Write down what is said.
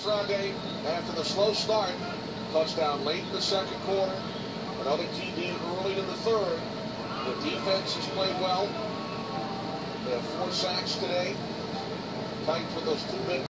Friday after the slow start. Touchdown late in the second quarter. Another TD early in the third. The defense has played well. They have 4 sacks today. Tight with those 2 big